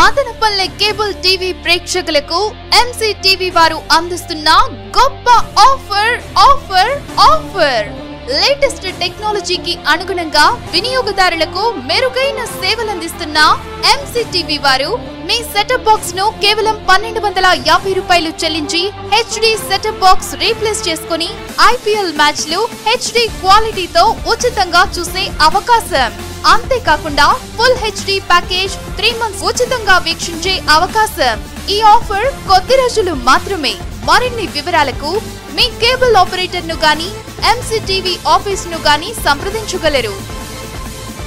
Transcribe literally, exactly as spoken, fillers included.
Madanapalle cable TV ప్రేక్షకులకు MC TV వారు అందిస్తున్న గొప్ప ఆఫర్ ఆఫర్ ఆఫర్ లేటెస్ట్ టెక్నాలజీకి అనుగుణంగా వినియోగదారులకు మెరుగైన సేవలు అందిస్తున్న ఎంసీ టీవీ వారు మీ సెటప్ బాక్స్ ను కేవలం పన్నెండు వందల యాభై రూపాయలు చెల్లించి హెచ్డి సెటప్ బాక్స్ రీప్లేస్ చేసుకుని ఐపీఎల్ మ్యాచ్లు హెచ్డి క్వాలిటీతో ఉచితంగా చూసే అవకాశం. అంతేకాకుండా full HD package three months ఉచితంగా వీక్షించే అవకాశం. ఈ ఆఫర్ కొద్ది రోజులు మాత్రమే. మరిన్ని వివరాలకు మీ కేబుల్ ఆపరేటర్ ను గాని ఎంసీ టీవీ ఆఫీస్ ను గాని సంప్రదించగలరు.